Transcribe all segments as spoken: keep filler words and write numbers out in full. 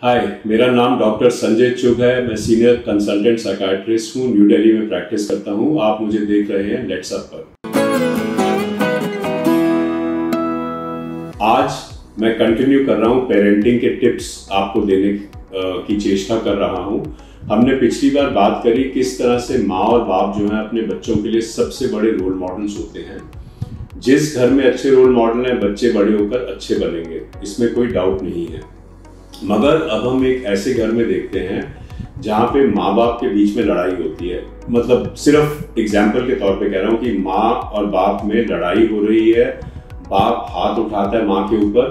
हाय, मेरा नाम डॉक्टर संजय चुग है। मैं सीनियर कंसल्टेंट साइकियाट्रिस्ट हूँ, न्यू दिल्ली में प्रैक्टिस करता हूँ। आप मुझे देख रहे हैं लेट्स अप पर। आज मैं कंटिन्यू कर रहा हूँ पेरेंटिंग के टिप्स आपको देने की चेष्टा कर रहा हूँ। हमने पिछली बार बात करी किस तरह से माँ और बाप जो है अपने बच्चों के लिए सबसे बड़े रोल मॉडल्स होते हैं। जिस घर में अच्छे रोल मॉडल हैं, बच्चे बड़े होकर अच्छे बनेंगे, इसमें कोई डाउट नहीं है। मगर अब हम एक ऐसे घर में देखते हैं जहाँ पे माँ बाप के बीच में लड़ाई होती है। मतलब सिर्फ एग्जाम्पल के तौर पे कह रहा हूँ कि माँ और बाप में लड़ाई हो रही है, बाप हाथ उठाता है माँ के ऊपर,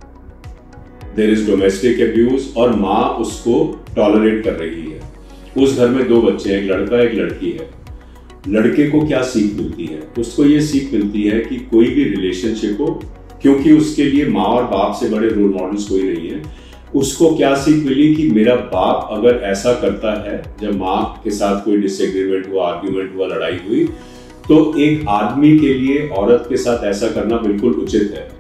देयर इज डोमेस्टिक अब्यूज, और माँ उसको टॉलरेट कर रही है। उस घर में दो बच्चे हैं, एक लड़का एक लड़की है। लड़के को क्या सीख मिलती है? उसको ये सीख मिलती है कि कोई भी रिलेशनशिप हो, क्योंकि उसके लिए माँ और बाप से बड़े रोल मॉडल्स कोई नहीं है, उसको क्या सीख मिली कि मेरा बाप अगर ऐसा करता है, जब माँ के साथ कोई डिसएग्रीमेंट हुआ, आर्ग्यूमेंट हुआ, लड़ाई हुई, तो एक आदमी के लिए औरत के साथ ऐसा करना बिल्कुल उचित है।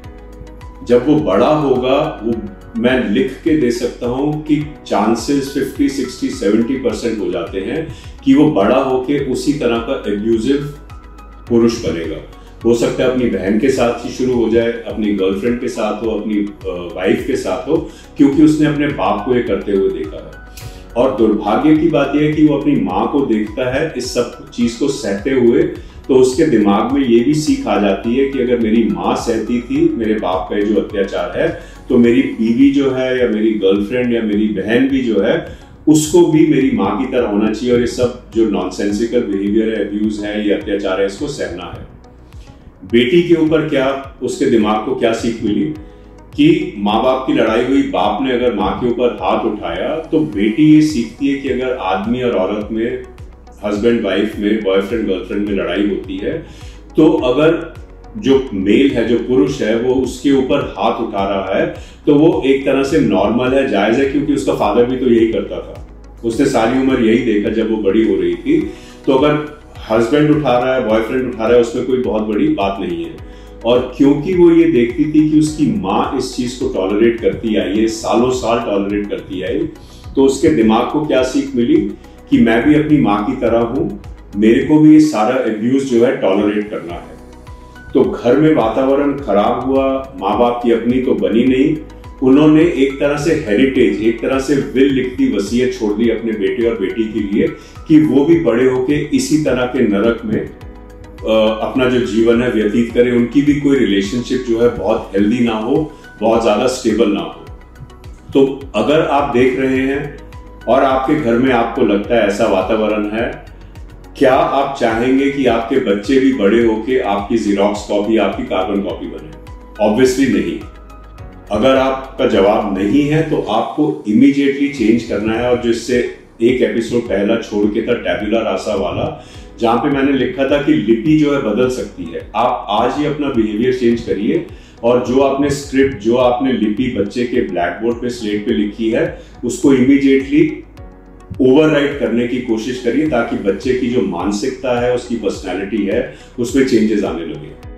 जब वो बड़ा होगा, वो मैं लिख के दे सकता हूं कि चांसेस पचास, साठ, सत्तर परसेंट हो जाते हैं कि वो बड़ा होके उसी तरह का एब्यूजिव पुरुष बनेगा। हो सकता है अपनी बहन के साथ ही शुरू हो जाए, अपनी गर्लफ्रेंड के साथ हो, अपनी वाइफ के साथ हो, क्योंकि उसने अपने बाप को ये करते हुए देखा है। और दुर्भाग्य की बात यह है कि वो अपनी माँ को देखता है इस सब चीज को सहते हुए, तो उसके दिमाग में ये भी सीख आ जाती है कि अगर मेरी माँ सहती थी मेरे बाप का जो अत्याचार है, तो मेरी बीवी जो है या मेरी गर्लफ्रेंड या मेरी बहन भी जो है, उसको भी मेरी माँ की तरह होना चाहिए। और ये सब जो नॉनसेंसिकल बिहेवियर है, अब्यूज है, ये अत्याचार है, इसको सहना है। बेटी के ऊपर क्या, उसके दिमाग को क्या सीख मिली कि माँ बाप की लड़ाई हुई, बाप ने अगर माँ के ऊपर हाथ उठाया, तो बेटी ये सीखती है कि अगर आदमी और औरत में, हस्बैंड वाइफ में, बॉयफ्रेंड गर्लफ्रेंड में लड़ाई होती है, तो अगर जो मेल है, जो पुरुष है, वो उसके ऊपर हाथ उठा रहा है, तो वो एक तरह से नॉर्मल है, जायज है, क्योंकि उसका फादर भी तो यही करता था। उसने सारी उम्र यही देखा जब वो बड़ी हो रही थी। तो अगर हस्बैंड उठा रहा है, बॉयफ्रेंड उठा रहा है, उसमें कोई बहुत बड़ी बात नहीं है। और क्योंकि वो ये देखती थी कि उसकी माँ इस चीज को टॉलरेट करती आई है, सालों साल टॉलरेट करती आई, तो उसके दिमाग को क्या सीख मिली कि मैं भी अपनी माँ की तरह हूं, मेरे को भी ये सारा अब्यूज जो है टॉलरेट करना है। तो घर में वातावरण खराब हुआ, माँ बाप की अपनी तो बनी नहीं। उन्होंने एक तरह से हेरिटेज, एक तरह से विल लिखती वसीयत छोड़ दी अपने बेटे और बेटी के लिए कि वो भी बड़े होके इसी तरह के नरक में आ, अपना जो जीवन है व्यतीत करें। उनकी भी कोई रिलेशनशिप जो है बहुत हेल्दी ना हो, बहुत ज्यादा स्टेबल ना हो। तो अगर आप देख रहे हैं और आपके घर में आपको लगता है ऐसा वातावरण है, क्या आप चाहेंगे कि आपके बच्चे भी बड़े होके आपकी जीरोक्स कॉपी, आपकी कार्बन कॉपी बने? ऑब्वियसली नहीं। अगर आपका जवाब नहीं है तो आपको इमीडिएटली चेंज करना है। और जिससे एक एपिसोड पहला छोड़ के था, टैबुला रासा वाला, जहां पे मैंने लिखा था कि लिपि जो है बदल सकती है। आप आज ही अपना बिहेवियर चेंज करिए, और जो आपने स्क्रिप्ट, जो आपने लिपि बच्चे के ब्लैक बोर्ड पे, स्लेट पे लिखी है, उसको इमीडिएटली ओवरराइट करने की कोशिश करिए, ताकि बच्चे की जो मानसिकता है, उसकी पर्सनैलिटी है, उसमें चेंजेस आने लगे।